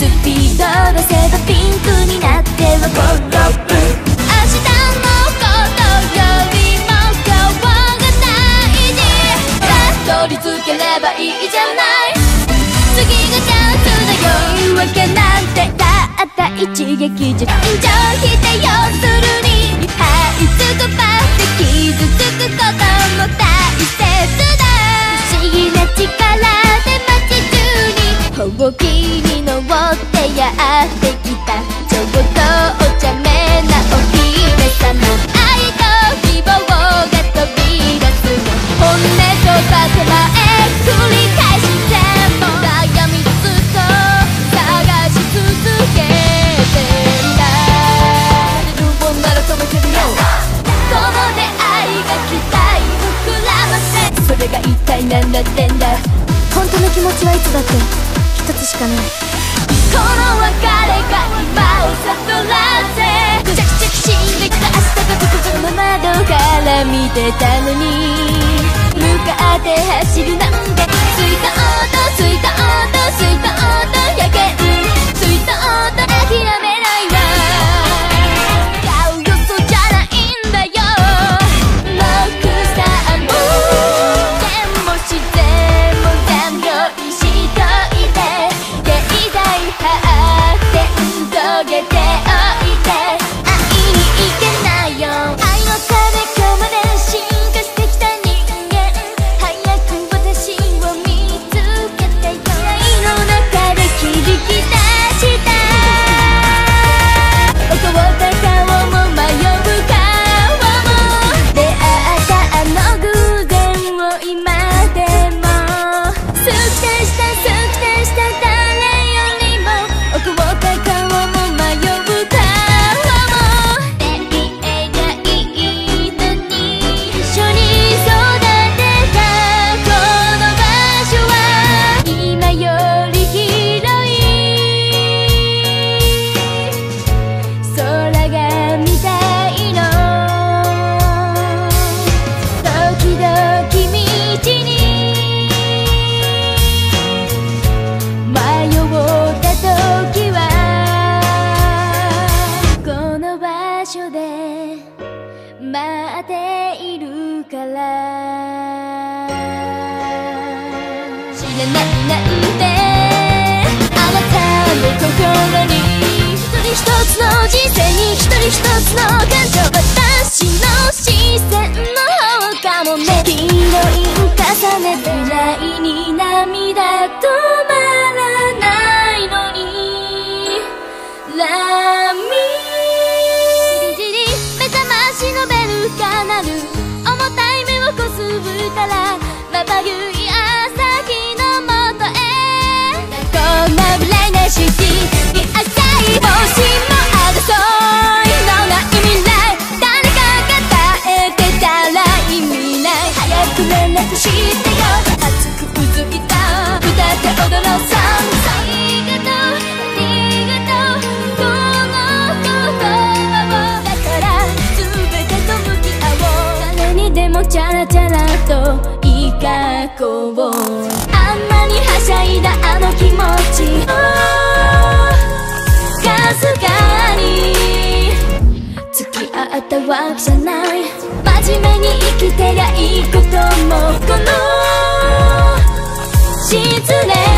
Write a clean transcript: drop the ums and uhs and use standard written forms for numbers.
スピード出せばピンクになっては転ぶ。明日のことよりも今日が大事。取り付ければいいじゃない。次がチャンスだよ。言い訳なんてたった一撃じゃ感情否定要するに這いつくばって傷つくことも大切だ。不思議な力で街中にほうきに登ってやってきたちょっとお茶目なお姫様。愛と希望が飛び出すの本音と建前繰り返し全部悩みずっと探し続けてんだ。自分をなら止めてるよ。この出会いが期待膨らませ。それが一体何だってんだ。本当の気持ちはいつだって一つしかない。この別れが今を悟らせ。くちゃくちゃきしんできた明日が直前の窓から見てたのに向かって走るなんてスイート音スイート音スイート音やけんスイート音諦めないわ。買うよそじゃないんだよ。ロックスターも剣も自然も全部用意しといて経済発展遂げておいて会いに行けないよ。愛のため今日まで進化してきた人間早く私を見つけてよ。愛の中で切り刻した怒った顔も迷う顔も出会ったあの偶然を今でも好きでした誰よりも怒った顔も迷う顔も出会えないのに一緒に育てたこの場所は今より広い空が見たいの。時々道に迷った時はこの場所で待っているから知らないなんてあなたの心に一人一つの人生に一人一つの感情私の視線の方かもね。ヒロイン重ねてないに涙止まらないのにラミじりじり目覚ましのベルが鳴る重たい目をこすったらまばゆい朝日のもとへこんな未来なシティに赤い帽子も争いのない未来誰かが耐えてたら意味ない。早く連絡してよ熱くうずいた歌って踊ろうさんありがとうありがとうこの言葉をだから全てと向き合おう。誰にでもチャラチャラといい格好をあんなにはしゃいだあの気持ちかすかに付き合ったわけじゃない。真面目に生きてりゃいいこともこの失恋